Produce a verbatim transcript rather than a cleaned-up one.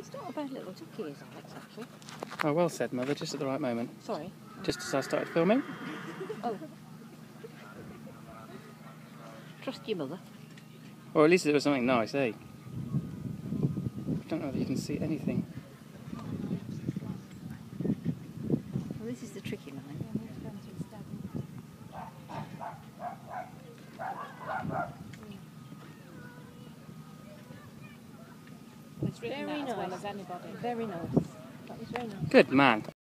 It's not a bad little ducky, is Alex, actually. Oh, well said, Mother, just at the right moment. Sorry. Just as I started filming. Oh. Trust your mother. Or at least it was something nice, eh? I don't know whether you can see anything. Well, this is the tricky line. It's written Very that as nice. well as anybody. Very nice. That was very nice. Good man.